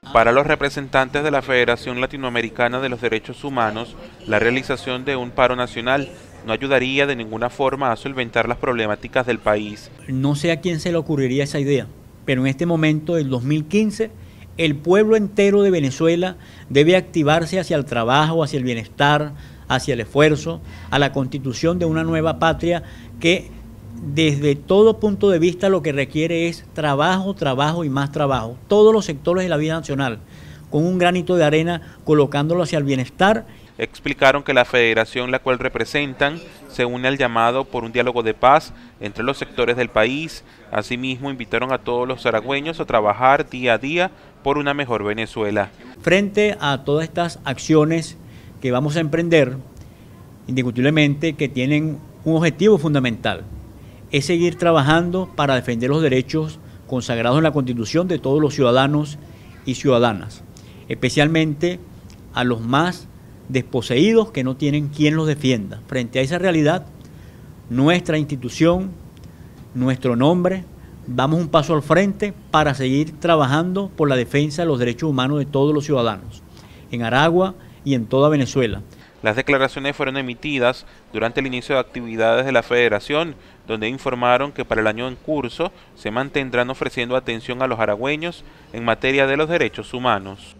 Para los representantes de la Federación Latinoamericana de los Derechos Humanos, la realización de un paro nacional no ayudaría de ninguna forma a solventar las problemáticas del país. No sé a quién se le ocurriría esa idea, pero en este momento, del 2015, el pueblo entero de Venezuela debe activarse hacia el trabajo, hacia el bienestar, hacia el esfuerzo, a la constitución de una nueva patria que desde todo punto de vista lo que requiere es trabajo, trabajo y más trabajo. Todos los sectores de la vida nacional, con un granito de arena, colocándolo hacia el bienestar. Explicaron que la federación la cual representan se une al llamado por un diálogo de paz entre los sectores del país. Asimismo, invitaron a todos los aragüeños a trabajar día a día por una mejor Venezuela. Frente a todas estas acciones que vamos a emprender, indiscutiblemente que tienen un objetivo fundamental, es seguir trabajando para defender los derechos consagrados en la Constitución de todos los ciudadanos y ciudadanas, especialmente a los más desposeídos que no tienen quien los defienda. Frente a esa realidad, nuestra institución, nuestro nombre, damos un paso al frente para seguir trabajando por la defensa de los derechos humanos de todos los ciudadanos, en Aragua y en toda Venezuela. Las declaraciones fueron emitidas durante el inicio de actividades de la Federación, donde informaron que para el año en curso se mantendrán ofreciendo atención a los aragüeños en materia de los derechos humanos.